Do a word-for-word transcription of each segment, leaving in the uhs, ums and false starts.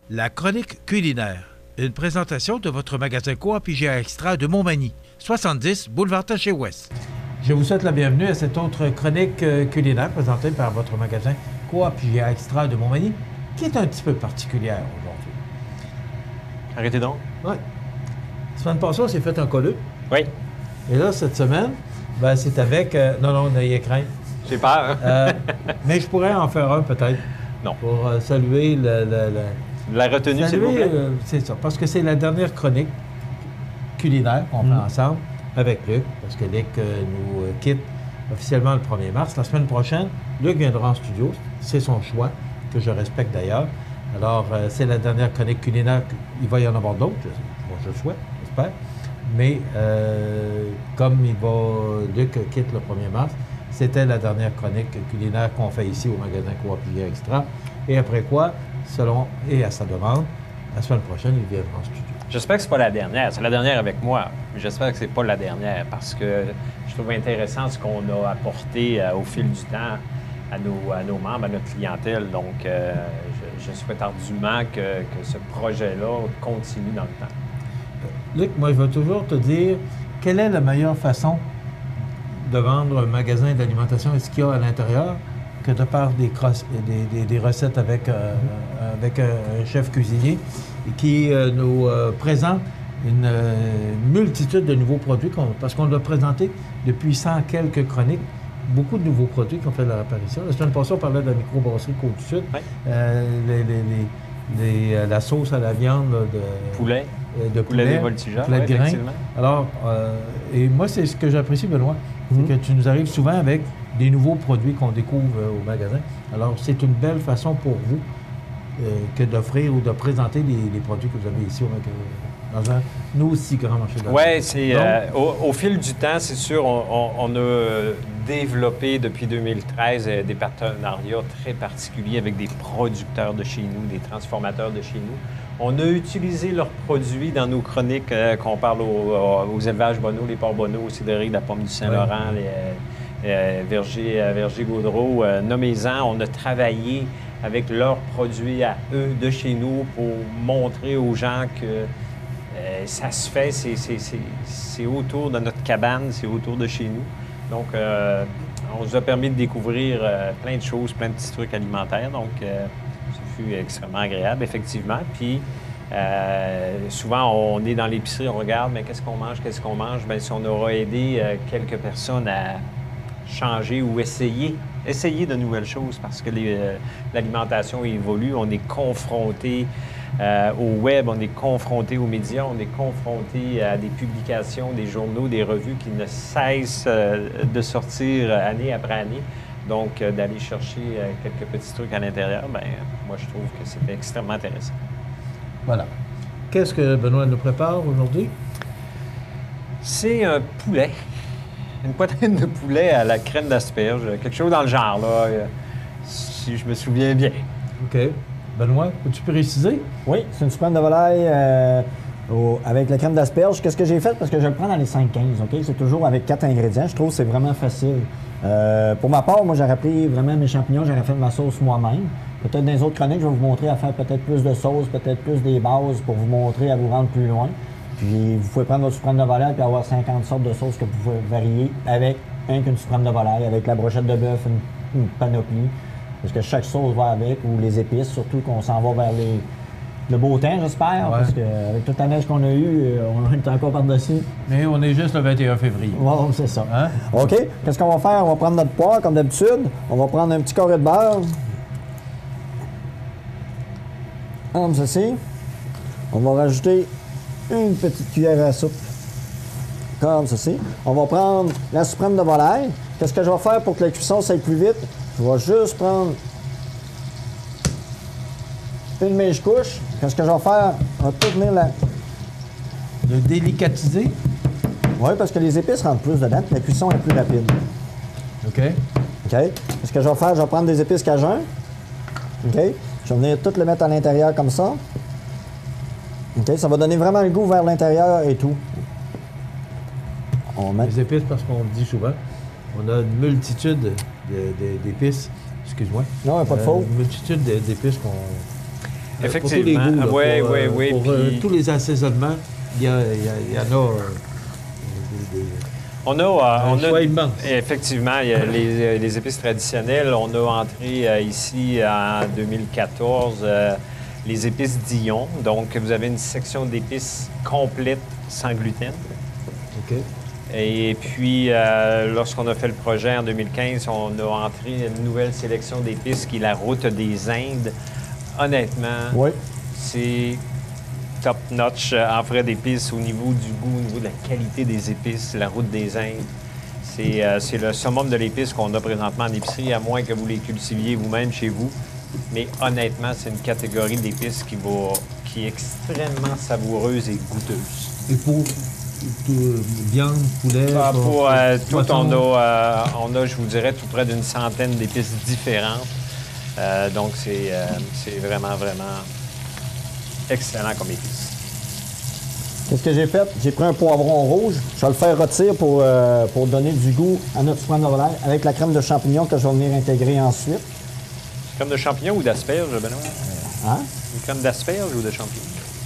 La chronique culinaire. Une présentation de votre magasin Coop I G A Extra de Montmagny, soixante-dix boulevard Taché-Ouest. Je vous souhaite la bienvenue à cette autre chronique culinaire présentée par votre magasin Coop I G A Extra de Montmagny, qui est un petit peu particulière aujourd'hui. Arrêtez donc. Oui. La semaine passée, on s'est fait un colleux. Oui. Et là, cette semaine, ben, c'est avec... Euh, non, non, n'ayez crainte. J'ai peur. Hein? euh, mais je pourrais en faire un, peut-être. Non. Pour euh, saluer le... le, le La retenue, s'il vous plaît. Euh, c'est ça, parce que c'est la dernière chronique culinaire qu'on mmh. fait ensemble avec Luc, parce que Luc euh, nous euh, quitte officiellement le premier mars. La semaine prochaine, Luc viendra en studio. C'est son choix, que je respecte d'ailleurs. Alors, euh, c'est la dernière chronique culinaire. Il va y en avoir d'autres, je, bon, je le souhaite, j'espère. Mais euh, comme il va, Luc quitte le premier mars, c'était la dernière chronique culinaire qu'on fait ici au magasin Coop I G A Extra. Et après quoi, selon et à sa demande, la semaine prochaine, il viendra en studio. J'espère que c'est pas la dernière. C'est la dernière avec moi. Mais j'espère que c'est pas la dernière parce que je trouve intéressant ce qu'on a apporté euh, au fil du temps à nos, à nos membres, à notre clientèle. Donc, euh, je, je souhaite ardument que, que ce projet-là continue dans le temps. Luc, moi, je vais toujours te dire, quelle est la meilleure façon de vendre un magasin d'alimentation et ce qu'il y a à l'intérieur que de par des, des, des, des recettes avec, euh, avec un chef cuisinier qui euh, nous euh, présente une euh, multitude de nouveaux produits, parce qu'on l'a présenté depuis cent quelques chroniques, beaucoup de nouveaux produits qui ont fait leur apparition. La semaine passée, on parlait de la microbrasserie Côte-du-Sud, oui. euh, les, les, les, les, la sauce à la viande de poulet, euh, de poulet, poulet de voltigeur, poulet de oui, grain. Alors, euh, et moi, c'est ce que j'apprécie, Benoît, c'est mmh. que tu nous arrives souvent avec des nouveaux produits qu'on découvre euh, au magasin. Alors, c'est une belle façon pour vous euh, que d'offrir ou de présenter les, les produits que vous avez ici au magasin, dans un nous aussi grand marché de la Oui, c'est euh, au, au fil du temps, c'est sûr, on, on, on a développé depuis deux mille treize euh, des partenariats très particuliers avec des producteurs de chez nous, des transformateurs de chez nous. On a utilisé leurs produits dans nos chroniques, euh, qu'on parle aux, aux élevages Bonneau, les porcs Bonneau, aux cidreries de la Pomme du Saint-Laurent, oui. les euh, vergers euh, Verger Gaudreau, euh, nommez-en. On a travaillé avec leurs produits à eux de chez nous pour montrer aux gens que euh, ça se fait, c'est autour de notre cabane, c'est autour de chez nous. Donc, euh, on nous a permis de découvrir euh, plein de choses, plein de petits trucs alimentaires. Donc, euh, ça fut extrêmement agréable, effectivement. Puis, euh, souvent, on est dans l'épicerie, on regarde, mais qu'est-ce qu'on mange, qu'est-ce qu'on mange? Bien, si on aura aidé euh, quelques personnes à changer ou essayer, essayer de nouvelles choses parce que euh, l'alimentation évolue, on est confronté euh, au web, on est confronté aux médias, on est confronté à des publications, des journaux, des revues qui ne cessent euh, de sortir année après année. Donc, euh, d'aller chercher euh, quelques petits trucs à l'intérieur, bien, moi, je trouve que c'est extrêmement intéressant. Voilà. Qu'est-ce que Benoît nous prépare aujourd'hui? C'est un poulet. Une poitrine de poulet à la crème d'asperge, quelque chose dans le genre, là, si je me souviens bien. OK. Benoît, peux-tu préciser? Oui, c'est une suprême de volaille euh, au, avec la crème d'asperge. Qu'est-ce que j'ai fait? Parce que je le prends dans les cinq quinze, OK? C'est toujours avec quatre ingrédients. Je trouve que c'est vraiment facile. Euh, pour ma part, moi, j'aurais pris vraiment mes champignons, j'aurais fait ma sauce moi-même. Peut-être dans les autres chroniques, je vais vous montrer à faire peut-être plus de sauce, peut-être plus des bases pour vous montrer à vous rendre plus loin. Puis vous pouvez prendre votre suprême de volaille et avoir cinquante sortes de sauces que vous pouvez varier avec un qu'une suprême de volaille, avec la brochette de bœuf, une, une panoplie. Parce que chaque sauce va avec, ou les épices, surtout qu'on s'en va vers les, le beau temps, j'espère. Ouais. Parce qu'avec toute la neige qu'on a eue, on est encore par-dessus. Mais on est juste le vingt et un février. Oui, c'est ça. Hein? OK. Qu'est-ce qu'on va faire? On va prendre notre poire, comme d'habitude. On va prendre un petit carré de beurre. Comme ceci. On va rajouter une petite cuillère à soupe, comme ceci. On va prendre la suprême de volaille. Qu'est-ce que je vais faire pour que la cuisson s'aille plus vite? Je vais juste prendre une mèche-couche. Qu'est-ce que je vais faire? On va tout venir la... De délicatiser? Oui, parce que les épices rentrent plus dedans, puis la cuisson est plus rapide. OK. OK. Qu'est-ce que je vais faire? Je vais prendre des épices cajun. OK. Je vais venir tout le mettre à l'intérieur comme ça. OK, ça va donner vraiment le goût vers l'intérieur et tout. On met... Les épices, parce qu'on le dit souvent, on a une multitude d'épices. Excuse-moi. Non, pas de euh, faute. Une multitude d'épices qu'on Effectivement. Pour tous les goûts, là, Oui, pour, oui, euh, oui. Pour puis... euh, tous les assaisonnements, il y, a, il y, a, il y en a... Euh, des, des... On a, euh, on choix a immense. effectivement il y a les, les épices traditionnelles. On a entré euh, ici en deux mille quatorze euh, les épices Dion. Donc, vous avez une section d'épices complète sans gluten. OK. Et puis, euh, lorsqu'on a fait le projet en deux mille quinze, on a entré une nouvelle sélection d'épices qui est la route des Indes. Honnêtement, Oui. c'est top-notch en frais d'épices au niveau du goût, au niveau de la qualité des épices, la route des Indes. C'est euh, c'est le summum de l'épice qu'on a présentement en épicerie, à moins que vous les cultiviez vous-même chez vous. Mais honnêtement, c'est une catégorie d'épices qui, va, qui est extrêmement savoureuse et goûteuse. Et pour tout, euh, viande, poulet... Ah, pour, pour euh, tout, poisson. on a, euh, on a, je vous dirais, tout près d'une centaine d'épices différentes. Euh, donc, c'est euh, c'est vraiment, vraiment excellent comme épice. Qu'est-ce que j'ai fait? J'ai pris un poivron rouge. Je vais le faire rôtir pour, euh, pour donner du goût à notre suprême de volaille avec la crème de champignons que je vais venir intégrer ensuite. Crème de champignons ou d'asperges, Benoît? Hein? Une crème d'asperges ou de champignons?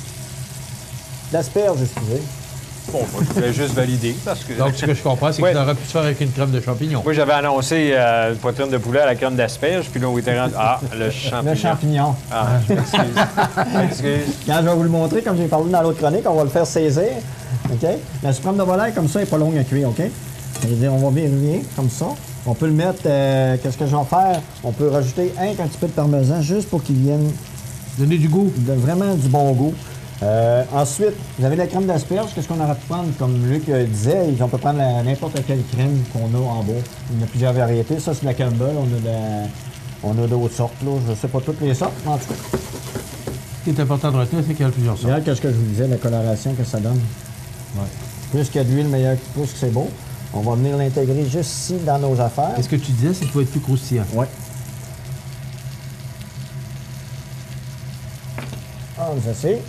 D'asperges, excusez. Bon, moi, je voulais juste valider parce que... Donc, ce que je comprends, c'est Ouais. que ça aurait pu se faire avec une crème de champignons. Moi, j'avais annoncé euh, une poitrine de poulet à la crème d'asperges, puis là, on était rendu... Ah, le champignon. Le champignon. Ah, je m'excuse. Je m'excuse. Quand je vais vous le montrer, comme j'ai parlé dans l'autre chronique, on va le faire saisir. OK? La suprême de volaille, comme ça, n'est pas longue à cuire. OK? C'est-à-dire, on va vérifier comme ça. On peut le mettre... euh, Qu'est-ce que je vais faire? On peut rajouter un, un petit peu de parmesan juste pour qu'il vienne Donner du goût. de vraiment du bon goût. Euh, ensuite, vous avez la crème d'asperge. Qu'est-ce qu'on aurait pu prendre? Comme Luc euh, disait, on peut prendre la- n'importe quelle crème qu'on a en bas. Il y a plusieurs variétés. Ça, c'est de la Campbell. On a, de la- on a d'autres sortes. Là. Je ne sais pas toutes les sortes, mais en tout cas. Ce qui est important de retenir, c'est qu'il y a plusieurs sortes. Regarde qu'est-ce que je vous disais, la coloration que ça donne. Ouais. Plus qu'il y a d'huile, meilleur plus que c'est beau. On va venir l'intégrer juste ici dans nos affaires. Qu'est-ce que tu disais, c'est qu'il faut être plus croustillant. Oui. Ah, ça c'est.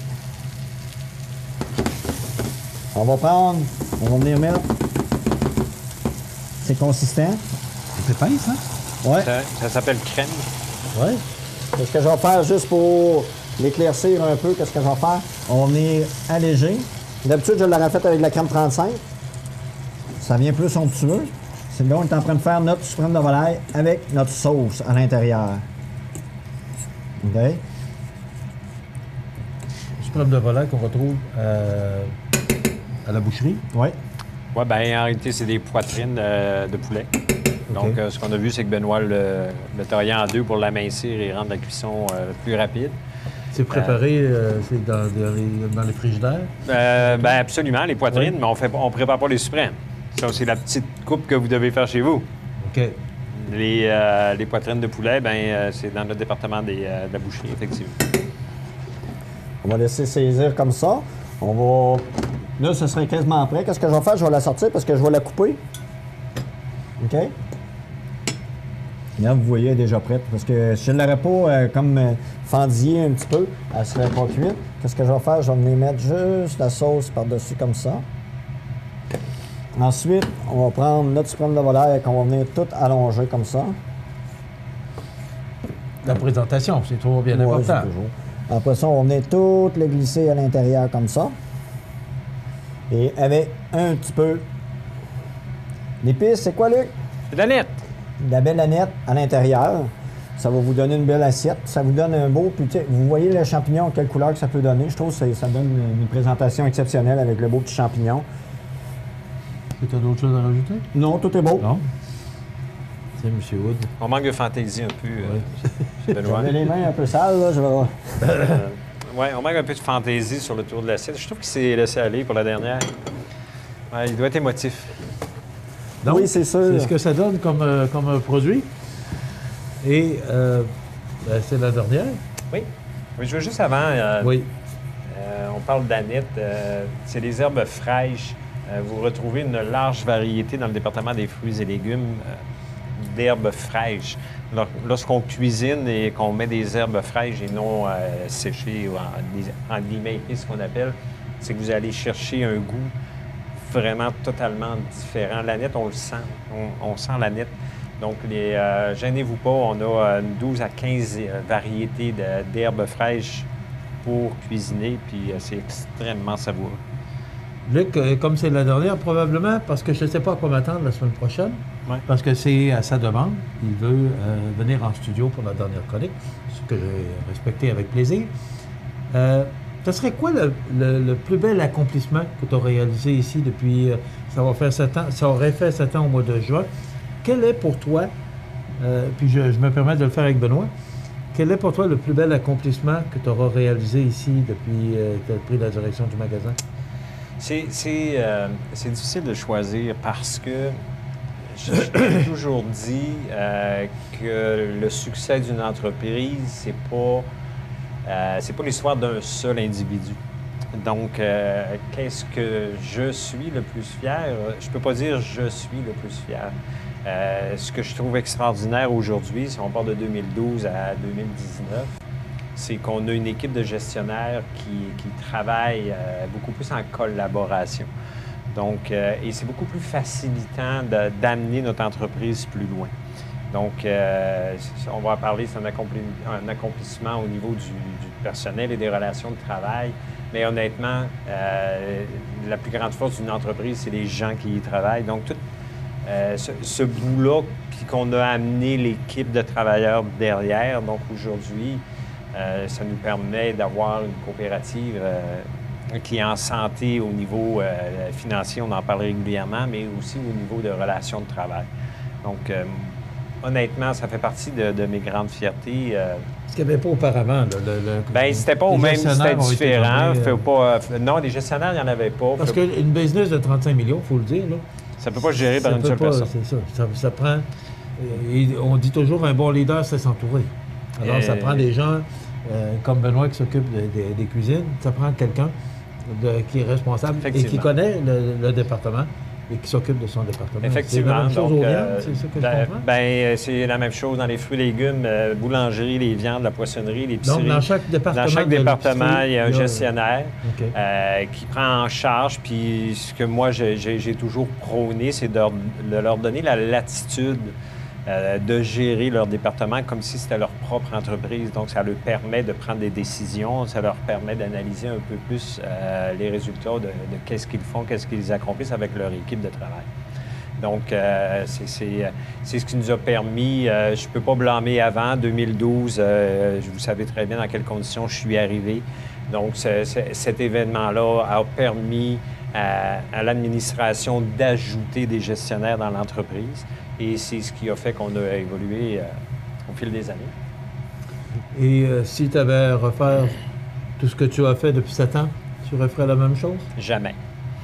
On va prendre, on va venir mettre. C'est consistant. C'est épaisse, hein? Oui. Ça, ça s'appelle crème. Oui. Qu'est-ce que je vais faire juste pour l'éclaircir un peu? Qu'est-ce que je vais faire? On va venir alléger. D'habitude, je l'aurais fait avec la crème trente-cinq. Ça vient plus somptueux. C'est là, on est en train de faire notre suprême de volaille avec notre sauce à l'intérieur. OK? Suprême de volaille qu'on retrouve euh, à la boucherie. Oui. Oui, bien, en réalité, c'est des poitrines euh, de poulet. Donc, euh, ce qu'on a vu, c'est que Benoît le, le taillait en deux pour l'amincir et rendre la cuisson euh, plus rapide. C'est préparé, euh, c'est dans, dans les, dans les frigidaires. Euh, ben absolument, les poitrines, Oui. mais on fait, on prépare pas les suprêmes. Ça, c'est la petite coupe que vous devez faire chez vous. OK. Les, euh, les poitrines de poulet, ben euh, c'est dans notre département des, euh, de la boucherie, effectivement. On va laisser saisir comme ça. On va... Là, ce serait quasiment prêt. Qu'est-ce que je vais faire? Je vais la sortir parce que je vais la couper. OK? Là, vous voyez, elle est déjà prête. Parce que si je ne l'aurais pas euh, comme euh, fendillée un petit peu, elle ne serait pas cuite. Qu'est-ce que je vais faire? Je vais venir mettre juste la sauce par-dessus comme ça. Ensuite, on va prendre notre suprême de volaille qu'on va venir tout allonger comme ça. La présentation, c'est toujours bien Ouais, important. c'est toujours. Après ça, on va venir tout le glisser à l'intérieur comme ça. Et avec un petit peu d'épices. C'est quoi, Luc? C'est de la nette. De la belle aneth à l'intérieur. Ça va vous donner une belle assiette. Ça vous donne un beau... Puis, tu sais, vous voyez le champignon, quelle couleur que ça peut donner. Je trouve que ça, ça donne une, une présentation exceptionnelle avec le beau petit champignon. Est-ce que tu as d'autres choses à rajouter? Non, tout est beau. Non? C'est M. Wood. On manque de fantaisie un peu, euh, chez Benoît. J'avais les mains un peu sales, là. Je vais... Euh, oui, on manque un peu de fantaisie sur le tour de l'assiette. Je trouve qu'il s'est laissé aller pour la dernière. Ouais, il doit être émotif. Donc, Oui, c'est sûr. C'est ce que ça donne comme, euh, comme un produit. Et euh, ben, c'est la dernière. Oui. Oui, je veux juste avant, euh, Oui. euh, on parle d'aneth. Euh, c'est des herbes fraîches. Euh, vous retrouvez une large variété dans le département des fruits et légumes euh, d'herbes fraîches. Lors- Lorsqu'on cuisine et qu'on met des herbes fraîches et non euh, séchées ou en, des- en guillemets épices, ce qu'on appelle, c'est que vous allez chercher un goût vraiment totalement différent. L'aneth, on le sent. On, on sent l'aneth. Donc, les, euh, gênez-vous pas, on a euh, une douze à quinze euh, variétés de- d'herbes fraîches pour cuisiner, puis euh, c'est extrêmement savoureux. Luc, euh, comme c'est la dernière, probablement, parce que je ne sais pas à quoi m'attendre la semaine prochaine, Ouais. parce que c'est à sa demande. Il veut euh, venir en studio pour la dernière chronique, ce que j'ai respecté avec plaisir. Euh, ce serait quoi le, le- le plus bel accomplissement que tu as réalisé ici depuis... euh, ça, va faire sept ans, ça aurait fait sept ans au mois de juin. Quel est pour toi, euh, puis je, je me permets de le faire avec Benoît, quel est pour toi le plus bel accomplissement que tu auras réalisé ici depuis euh, que tu as pris la direction du magasin? C'est c'est, euh, c'est difficile de choisir parce que je- j'ai toujours dit euh, que le succès d'une entreprise, c'est pas, euh, c'est pas l'histoire d'un seul individu. Donc, euh, qu'est-ce que je suis le plus fier? Je peux pas dire je suis le plus fier. Euh, ce que je trouve extraordinaire aujourd'hui, si on part de deux mille douze à deux mille dix-neuf, c'est qu'on a une équipe de gestionnaires qui, qui travaille euh, beaucoup plus en collaboration. Donc, euh, et c'est beaucoup plus facilitant de- d'amener notre entreprise plus loin. Donc, euh, c'est- on va en parler, c'est un, accompli- un accomplissement au niveau du, du personnel et des relations de travail. Mais honnêtement, euh, la plus grande force d'une entreprise, c'est les gens qui y travaillent. Donc, tout euh, ce, ce bout-là, puis qu'on a amené l'équipe de travailleurs derrière. Donc, aujourd'hui, euh, ça nous permet d'avoir une coopérative euh, qui est en santé au niveau euh, financier, on en parle régulièrement, mais aussi au niveau de relations de travail. Donc, euh, honnêtement, ça fait partie de, de mes grandes fiertés. Euh, Ce qu'il n'y avait pas auparavant. Là, le, le- Bien, c'était pas les au même, c'était gestionnaires ont été différent. nommés, Faut euh, pas, euh, non, les gestionnaires, il n'y en avait pas. Parce Faut- qu'une business de trente-cinq millions, il faut le dire, là, ça ne peut pas se gérer par ça une peut seule pas- personne. C'est ça. Ça, ça prend... euh, et on dit toujours un bon leader, c'est s'entourer. Alors, ça Euh, prend des gens euh, comme Benoît qui s'occupe de- de- des cuisines. Ça prend quelqu'un de- qui est responsable et qui Effectivement. connaît le, le département et qui s'occupe de son département. Effectivement. C'est la même chose Donc, aux viandes, euh, c'est ça que ben, je comprends? ben, euh, c'est la même chose dans les fruits et légumes, euh, boulangerie, les viandes, la poissonnerie, l'épicerie. Donc, dans chaque département, Dans chaque de département, l'épicerie, il y a un gestionnaire OK. euh, qui prend en charge. Puis ce que moi, j'ai j'ai- j'ai toujours prôné, c'est de, leur- de leur donner la latitude euh, de gérer leur département comme si c'était leur propre entreprise. Donc, ça leur permet de prendre des décisions, ça leur permet d'analyser un peu plus euh, les résultats de, de qu'est-ce qu'ils font, qu'est-ce qu'ils accomplissent avec leur équipe de travail. Donc, euh, c'est- c'est c'est ce qui nous a permis, euh, je ne peux pas blâmer avant, deux mille douze, euh, vous savez très bien dans quelles conditions je suis arrivé. Donc, ce- ce- cet événement-là a permis à, à l'administration d'ajouter des gestionnaires dans l'entreprise et c'est ce qui a fait qu'on a évolué euh, au fil des années. Et euh, si tu avais à refaire tout ce que tu as fait depuis sept ans, tu referais la même chose? Jamais.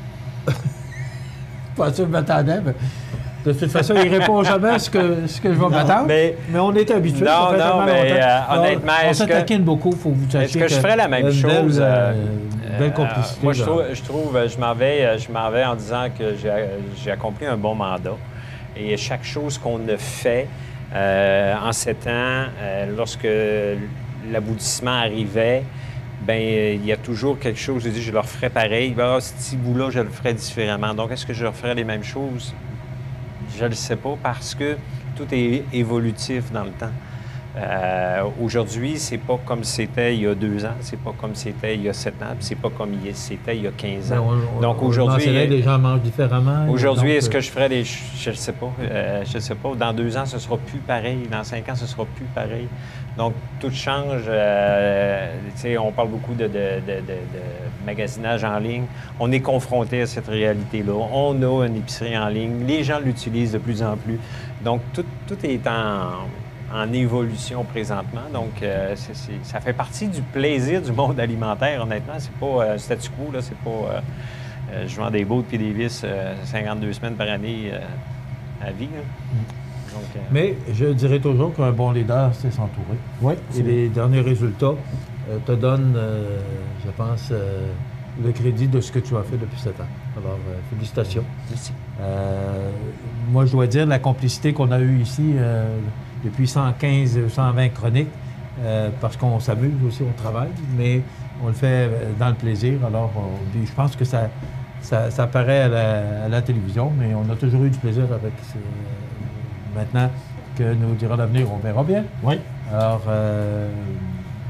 Pas sûr, je m'attendais, mais de toute façon, il répond jamais à ce que, ce que je vais m'attendre. mais- Mais, on est habitué. Non, ça fait non, tellement mais, longtemps. euh, Alors, honnêtement, on est-ce se que- taquine beaucoup, il faut que vous sachiez Est-ce que je ferais la même une chose? Belle, euh, euh, belle euh, complicité. moi, je là. trouve, je trouve, je m'en vais, euh, je m'en vais en disant que j'ai j'ai accompli un bon mandat. Et chaque chose qu'on a fait euh, en sept ans, euh, lorsque l'aboutissement arrivait, ben il y a toujours quelque chose. J'ai dit, je le referais pareil. Ah, ce petit bout-là, je le ferais différemment. Donc, est-ce que je referais les mêmes choses? Je ne le sais pas parce que tout est évolutif dans le temps. Euh, aujourd'hui, c'est pas comme c'était il y a deux ans, c'est pas comme c'était il y a sept ans, puis c'est pas comme il y a- c'était il y a quinze Mais ans. on- on- Donc on aujourd'hui, mentionnait, les gens mangent différemment. Aujourd'hui, Donc, est-ce que euh, je ferais des... Je ne sais pas. Euh, je ne sais pas. Dans deux ans, ce sera plus pareil. Dans cinq ans, ce sera plus pareil. Donc, tout change. Euh, tu sais, on parle beaucoup de, de- de- de- de magasinage en ligne. On est confronté à cette réalité-là. On a une épicerie en ligne. Les gens l'utilisent de plus en plus. Donc, tout, tout est en, en évolution présentement. Donc, euh, c'est- c'est- ça fait partie du plaisir du monde alimentaire, honnêtement. C'est pas euh, statu quo, là. C'est pas... euh, Euh, je vends des bottes puis des vis euh, cinquante-deux semaines par année euh, à vie. là. Donc, euh, Mais je dirais toujours qu'un bon leader, c'est s'entourer. Oui, Et les derniers résultats euh, te donnent, euh, je pense, euh, le crédit de ce que tu as fait depuis sept ans. Alors, euh, félicitations. merci. Euh, moi, je dois dire la complicité qu'on a eue ici euh, depuis cent quinze, cent vingt chroniques, euh, parce qu'on s'amuse aussi au travail, mais on le fait euh, dans le plaisir. Alors, on- puis je pense que ça, ça, ça paraît à la, à la télévision, mais on a toujours eu du plaisir avec ce- maintenant que nous dira l'avenir, on verra bien. Oui. Alors, euh,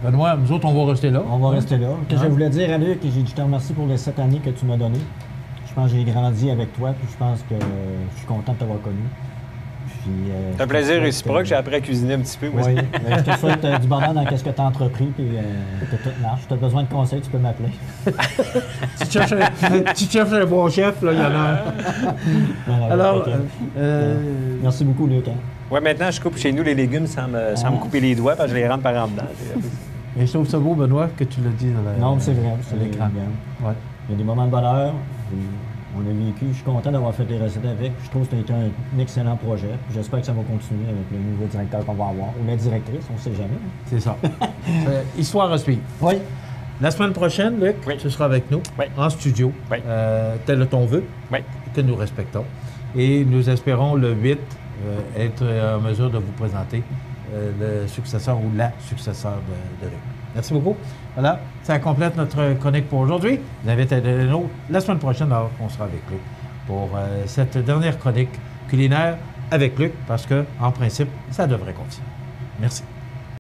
Benoît, nous autres, on va rester là. On va rester là. Que Hein? je voulais dire à Luc, j'ai dit je te remercie pour les sept années que tu m'as données. Je pense que j'ai grandi avec toi, puis je pense que euh, je suis content de t'avoir connu. Puis, euh, C'est un je te plaisir souhaite réciproque. que- J'ai appris à cuisiner un petit peu. Moi, Oui, euh, je te souhaite euh, du bonheur dans ce que tu as entrepris, puis euh, que tout marche. Si tu as besoin de conseils, tu peux m'appeler. Tu cherches un, tu cherches un bon chef, là, il y en a un. Voilà, Alors, fait que, euh, euh, merci beaucoup, Luc. Hein. Ouais, maintenant, je coupe chez nous les légumes sans me, sans me couper les doigts parce que je les rentre par en dedans. et je trouve ça beau, Benoît, que tu l'as dit dans la- Non, mais c'est vrai. C'est à l'écran. bien. Ouais. Il y a des moments de bonheur. puis On a vécu. Je suis content d'avoir fait les recettes avec. Je trouve que ça a été un, un excellent projet. J'espère que ça va continuer avec le nouveau directeur qu'on va avoir. Ou la directrice, on ne sait jamais. C'est ça. C'est histoire à suivre. Oui. La semaine prochaine, Luc, Oui. tu seras avec nous Oui. en studio, Oui. euh, tel ton vœu, Oui. que nous respectons. Et nous espérons le huit euh, être en mesure de vous présenter euh, le successeur ou la successeur de, de Luc. Merci beaucoup. Voilà, ça complète notre chronique pour aujourd'hui. Je vous invite à aller nous la semaine prochaine, alors on sera avec Luc pour euh, cette dernière chronique culinaire avec Luc, parce que, en principe, ça devrait continuer. Merci.